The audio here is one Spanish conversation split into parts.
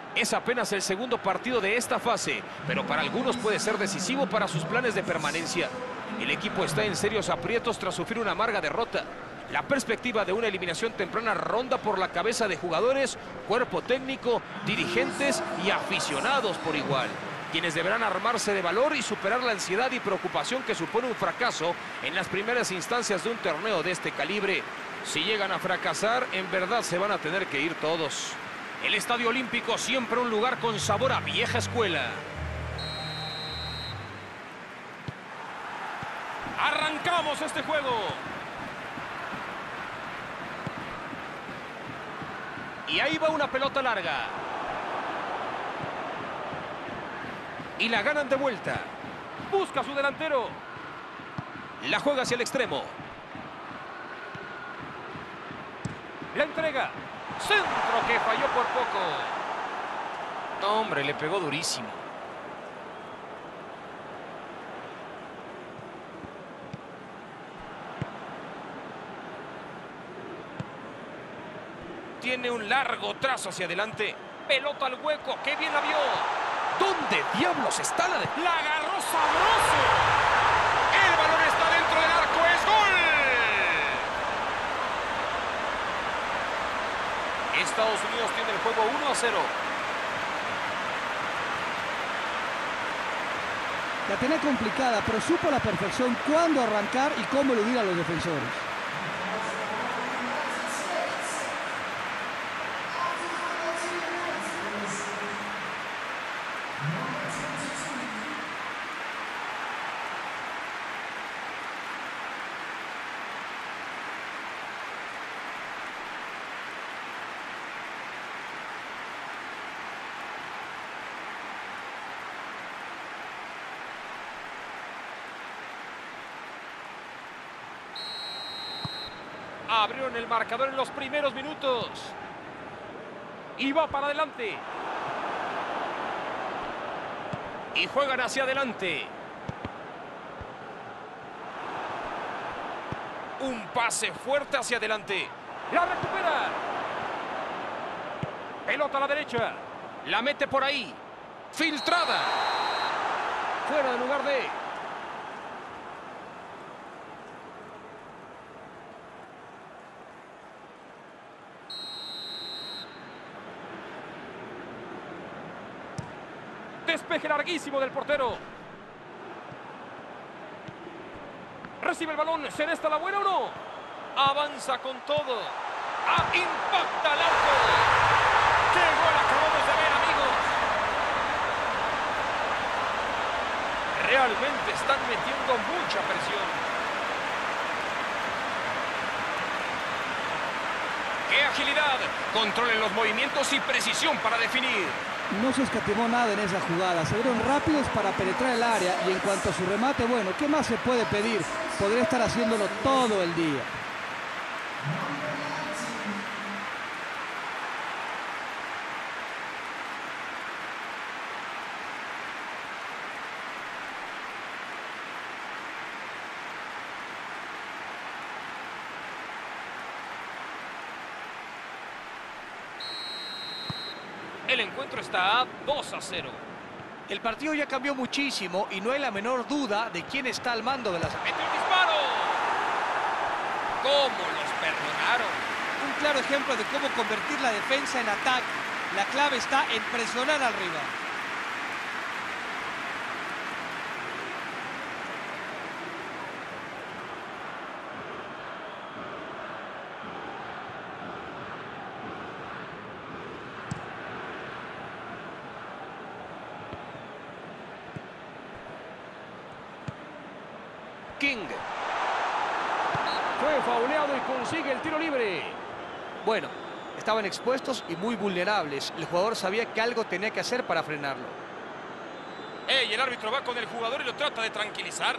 Es apenas el segundo partido de esta fase, pero para algunos puede ser decisivo para sus planes de permanencia. El equipo está en serios aprietos tras sufrir una amarga derrota. La perspectiva de una eliminación temprana ronda por la cabeza de jugadores, cuerpo técnico, dirigentes y aficionados por igual, quienes deberán armarse de valor y superar la ansiedad y preocupación que supone un fracaso en las primeras instancias de un torneo de este calibre. Si llegan a fracasar, en verdad se van a tener que ir todos. El Estadio Olímpico, siempre un lugar con sabor a vieja escuela. Arrancamos este juego. Y ahí va una pelota larga. Y la ganan de vuelta. Busca a su delantero. La juega hacia el extremo. La entrega. Centro que falló por poco. No, hombre, le pegó durísimo. Tiene un largo trazo hacia adelante. Pelota al hueco. ¡Qué bien la vio! ¿Dónde diablos está la de...? ¡La agarró sabroso! El balón está dentro del arco. ¡Es gol! Estados Unidos tiene el juego 1-0. La tenía complicada, pero supo a la perfección cuándo arrancar y cómo eludir a los defensores. Abrieron el marcador en los primeros minutos. Y va para adelante. Y juegan hacia adelante. Un pase fuerte hacia adelante. La recupera. Pelota a la derecha. La mete por ahí. Filtrada. Fuera de lugar de... Despeje larguísimo del portero. Recibe el balón. ¿Será esta la buena o no? Avanza con todo. Impacta al arco. ¡Qué gol acabamos de ver, amigos! Realmente están metiendo mucha presión. ¡Qué agilidad! Controlen los movimientos y precisión para definir. No se escatimó nada en esa jugada. Se vieron rápidos para penetrar el área. Y en cuanto a su remate, bueno, ¿qué más se puede pedir? Podría estar haciéndolo todo el día. El encuentro está a 2-0. El partido ya cambió muchísimo y no hay la menor duda de quién está al mando de las... ¡Mete un disparo! ¿Cómo los perdonaron? Un claro ejemplo de cómo convertir la defensa en ataque. La clave está en presionar al rival. King. Fue fauleado y consigue el tiro libre. Bueno, estaban expuestos y muy vulnerables. El jugador sabía que algo tenía que hacer para frenarlo. ¡Ey! El árbitro va con el jugador y lo trata de tranquilizar.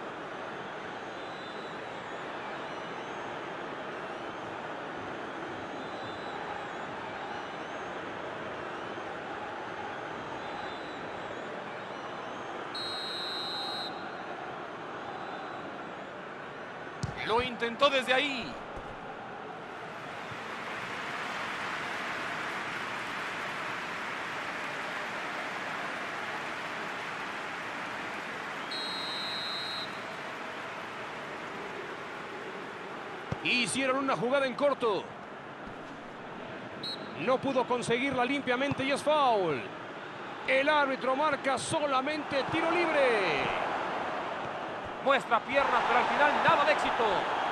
Lo intentó desde ahí. Hicieron una jugada en corto. No pudo conseguirla limpiamente y es foul. El árbitro marca solamente tiro libre. Muestra piernas, pero al final nada de éxito.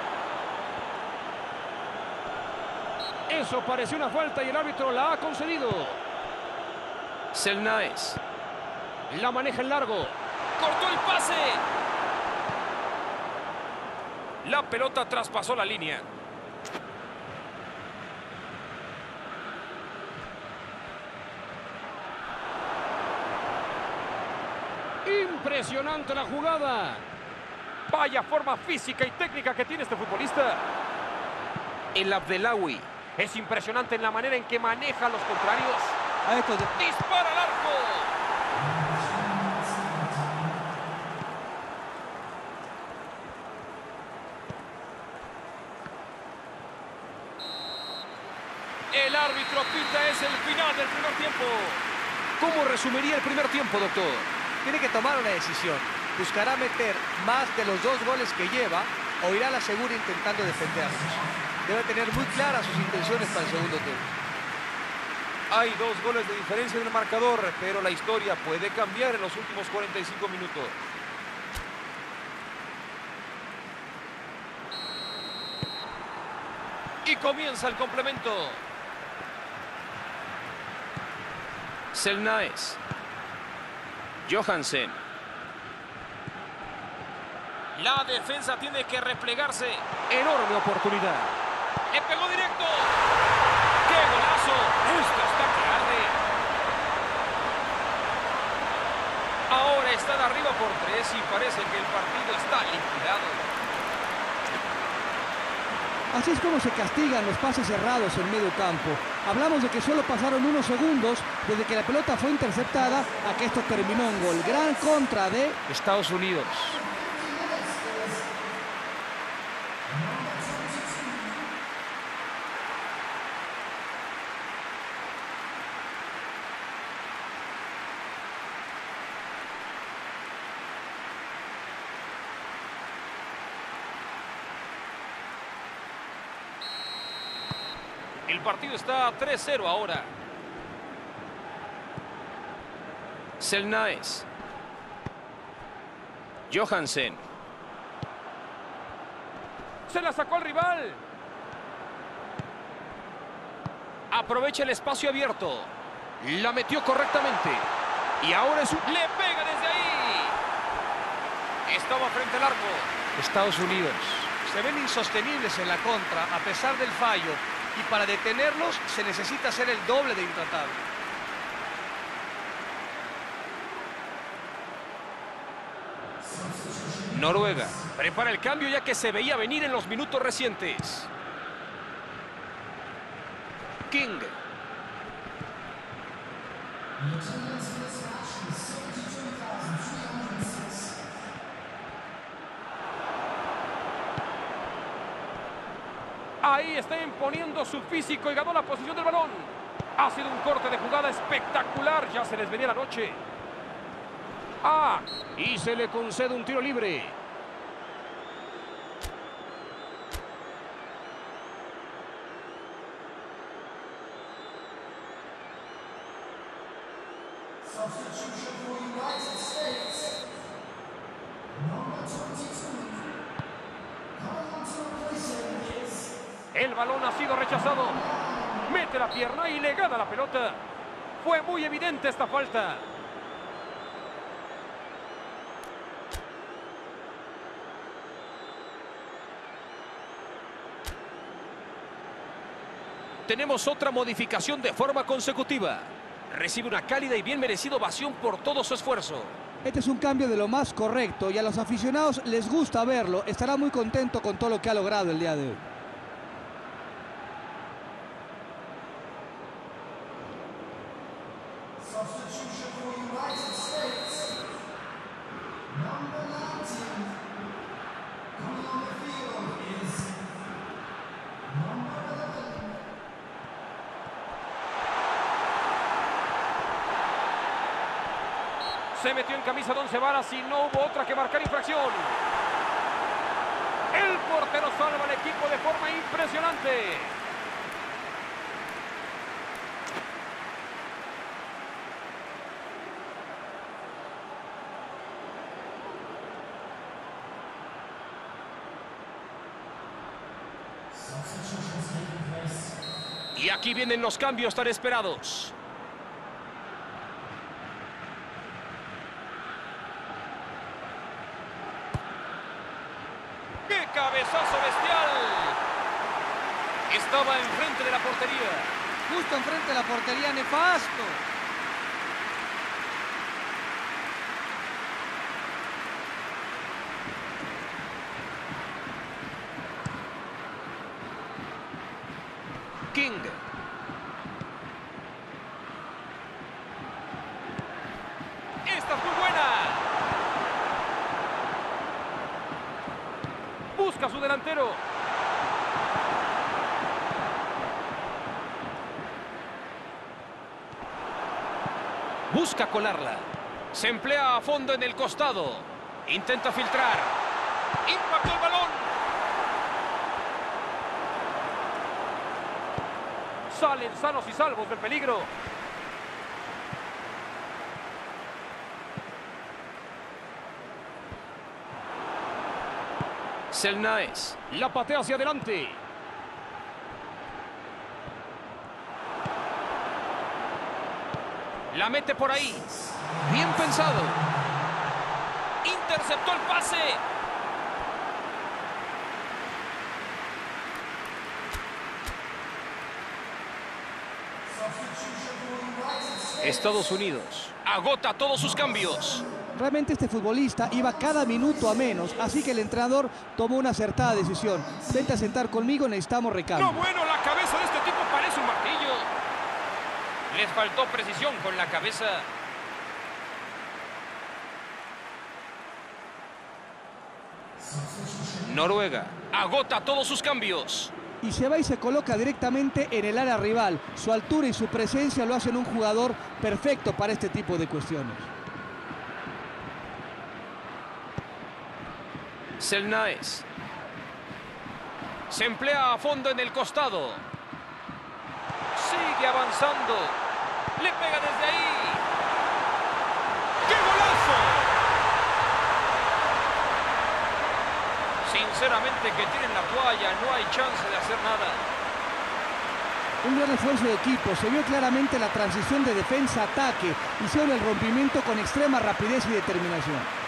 Eso pareció una falta y el árbitro la ha concedido. Selnaes. La maneja en largo. Cortó el pase. La pelota traspasó la línea. Impresionante la jugada. Vaya forma física y técnica que tiene este futbolista. El Abdellaoui. Es impresionante en la manera en que maneja a los contrarios. ¡Dispara al arco! El árbitro pita, es el final del primer tiempo. ¿Cómo resumiría el primer tiempo, doctor? Tiene que tomar una decisión. Buscará meter más de los 2 goles que lleva o irá a la segura intentando defenderlos. Debe tener muy claras sus intenciones para el segundo tiempo. Hay 2 goles de diferencia en el marcador, pero la historia puede cambiar en los últimos 45 minutos. Y comienza el complemento. Selnaes. Johansen. La defensa tiene que replegarse. Enorme oportunidad. Le pegó directo. ¡Qué golazo! Esto está que arde. Ahora están arriba por 3 y parece que el partido está liquidado. Así es como se castigan los pases cerrados en medio campo. Hablamos de que solo pasaron unos segundos desde que la pelota fue interceptada a que esto terminó en gol. Gran contra de Estados Unidos. El partido está 3-0 ahora. Selnaes. Johansen. Se la sacó al rival. Aprovecha el espacio abierto. La metió correctamente. Y ahora es un... ¡Le pega desde ahí! Estaba frente al arco. Estados Unidos. Se ven insostenibles en la contra a pesar del fallo. Y para detenerlos se necesita hacer el doble de intratable. Noruega prepara el cambio ya que se veía venir en los minutos recientes. King. Ahí está imponiendo su físico y ganó la posición del balón. Ha sido un corte de jugada espectacular. Ya se les venía la noche. Y se le concede un tiro libre. El balón ha sido rechazado. Mete la pierna y le gana la pelota. Fue muy evidente esta falta. Tenemos otra modificación de forma consecutiva. Recibe una cálida y bien merecida ovación por todo su esfuerzo. Este es un cambio de lo más correcto y a los aficionados les gusta verlo. Estará muy contento con todo lo que ha logrado el día de hoy. Se metió en camisa de 11 varas y no hubo otra que marcar infracción. El portero salva al equipo de forma impresionante. Y aquí vienen los cambios tan esperados. ¡Qué cabezazo bestial! Estaba enfrente de la portería. Justo enfrente de la portería, nefasto. King. Esta es muy buena. Busca a su delantero. Busca colarla. Se emplea a fondo en el costado. Intenta filtrar. Impactó el balón. Salen sanos y salvos del peligro. Selnaes la patea hacia adelante. La mete por ahí. Bien pensado. Interceptó el pase. Estados Unidos agota todos sus cambios. Realmente este futbolista iba cada minuto a menos, así que el entrenador tomó una acertada decisión. Vente a sentar conmigo, necesitamos recambio. No, bueno, la cabeza de este tipo parece un martillo. Les faltó precisión con la cabeza. Noruega agota todos sus cambios. Y se va y se coloca directamente en el área rival. Su altura y su presencia lo hacen un jugador perfecto para este tipo de cuestiones. Selnaes se emplea a fondo en el costado. Sigue avanzando. Le pega desde ahí. ¡Qué golazo! Sinceramente que tienen la toalla, no hay chance de hacer nada. Un gran esfuerzo de equipo, se vio claramente la transición de defensa a ataque, hicieron el rompimiento con extrema rapidez y determinación.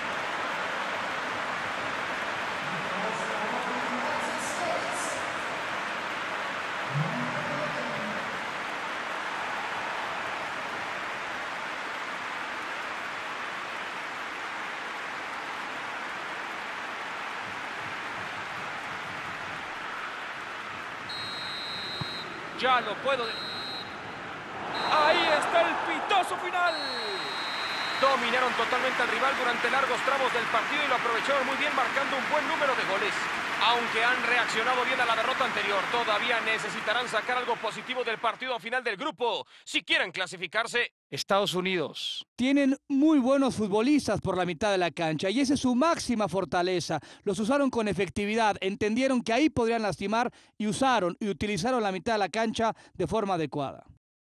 Ya lo puedo... Ahí está el pitazo final. Dominaron totalmente al rival durante largos tramos del partido y lo aprovecharon muy bien, marcando un buen número de goles. Aunque han reaccionado bien a la derrota anterior, todavía necesitarán sacar algo positivo del partido final del grupo si quieren clasificarse. Estados Unidos. Tienen muy buenos futbolistas por la mitad de la cancha y esa es su máxima fortaleza. Los usaron con efectividad, entendieron que ahí podrían lastimar y usaron y utilizaron la mitad de la cancha de forma adecuada.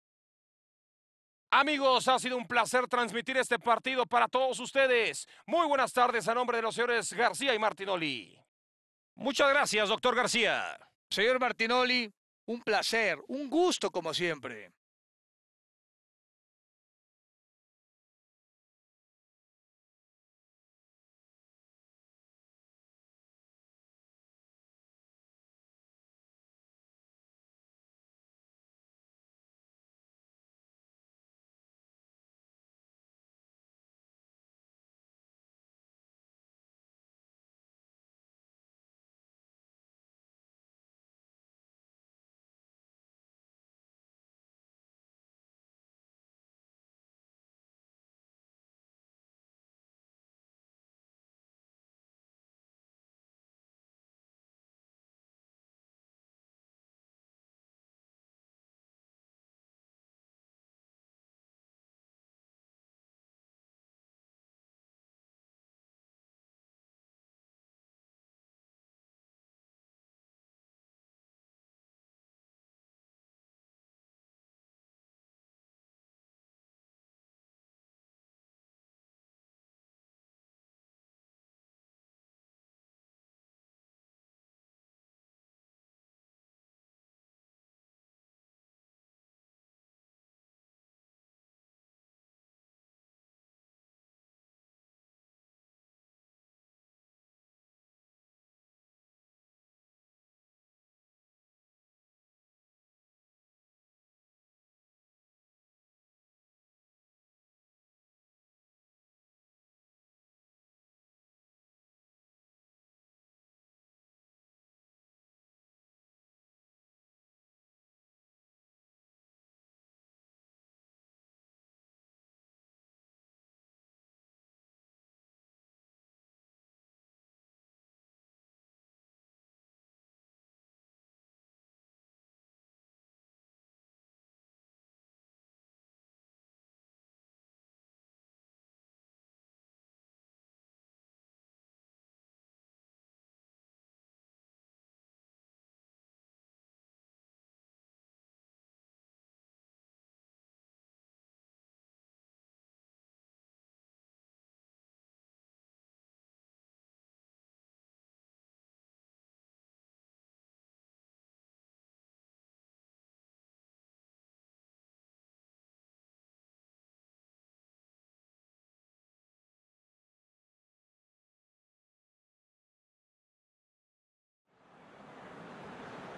Amigos, ha sido un placer transmitir este partido para todos ustedes. Muy buenas tardes a nombre de los señores García y Martinoli. Muchas gracias, doctor García. Señor Martinoli, un placer, un gusto como siempre.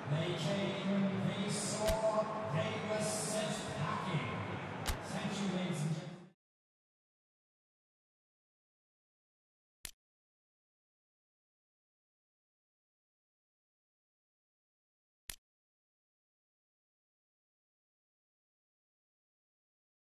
They came, they saw, they were set packing. Thank you, ladies and gentlemen.